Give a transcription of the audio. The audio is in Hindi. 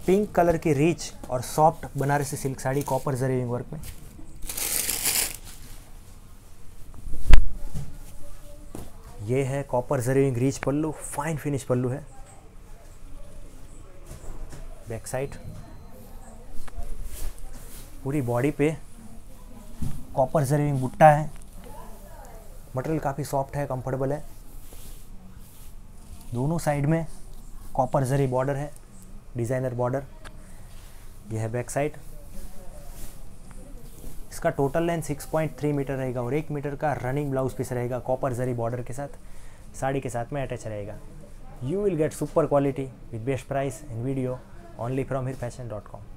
पिंक कलर की रिच और soft Banarasi silk sari copper zari weaving work में। ये है copper zari weaving rich pallu, fine finish pallu है। बैक साइड पूरी बॉडी पे कॉपर जरी विंग बुट्टा है। मटेरियल काफ़ी सॉफ्ट है, कंफर्टेबल है। दोनों साइड में कॉपर जरी बॉर्डर है, डिज़ाइनर बॉर्डर। यह है बैक साइड। इसका टोटल लेंथ 6.3 मीटर रहेगा और 1 मीटर का रनिंग ब्लाउज पीस रहेगा कॉपर जरी बॉर्डर के साथ, साड़ी के साथ में अटैच रहेगा। You will get super quality with best price in video only from hirfashion.com।